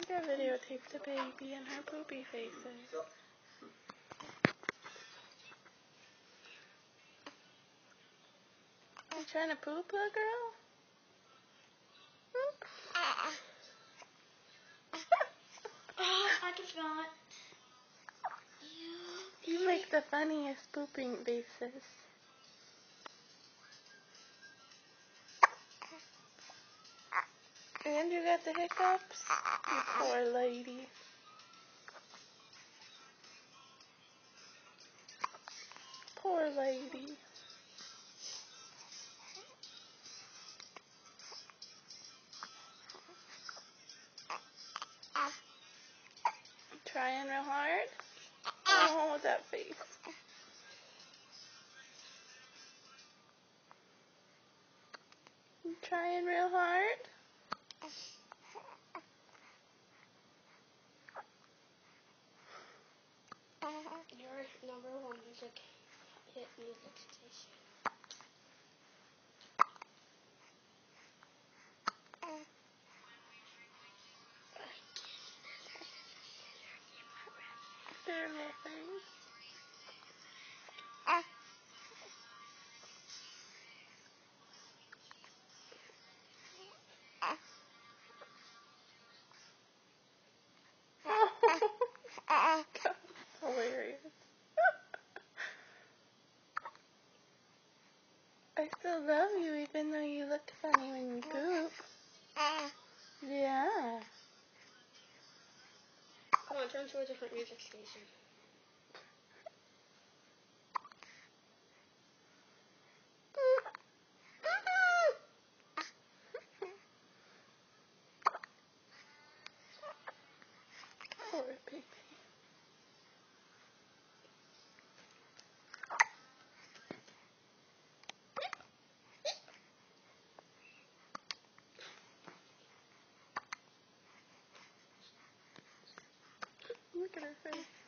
I videotape the baby and her poopy faces. You trying to poop, little girl? I just not. You make the funniest pooping faces. And you got the hiccups? You poor lady. Poor lady. Trying real hard? Oh, that face. You trying real hard? Your #1 music hit music station. Their little face. That's hilarious. I still love you even though you look funny when you poop. Yeah. Come on, turn to a different music station. Poor baby. Look at her face.